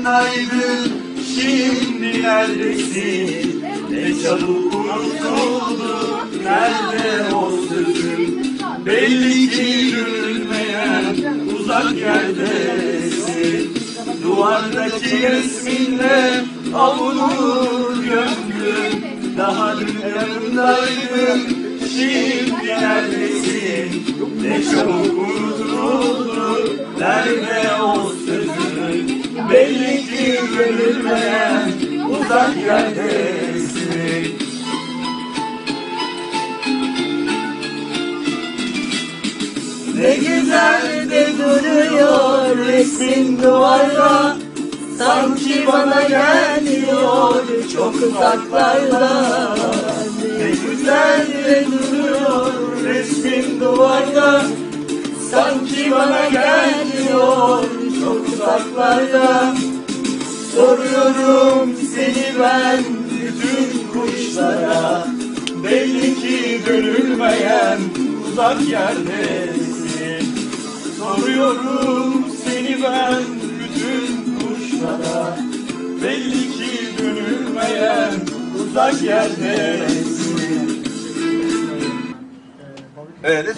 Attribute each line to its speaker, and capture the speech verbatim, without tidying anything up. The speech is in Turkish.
Speaker 1: yanımdaydın, şimdi neredesin? Ne çabuk unutuldu, nerede o sözün? Belli ki görülmeyen uzak yerdesin. Duvardaki resminle avunur gönlüm. Daha dün yanımdaydın, şimdi neredesin? Ne çabuk unutuldu, nerede o sözün? Belli ki görülmeyen uzak yerdesin.
Speaker 2: Ne güzel de duruyor resmin duvarda, sanki bana gelmiyor çok uzaklarda.
Speaker 1: Ne güzel de duruyor resmin duvarda, sanki bana gelmiyor çok uzaklarda. Soruyorum seni ben bütün kuşlara, belli ki görülmeyen uzak yerdesin. Soruyorum seni ben bütün kuşlara, belli ki görülmeyen uzak yerdesin. Evet.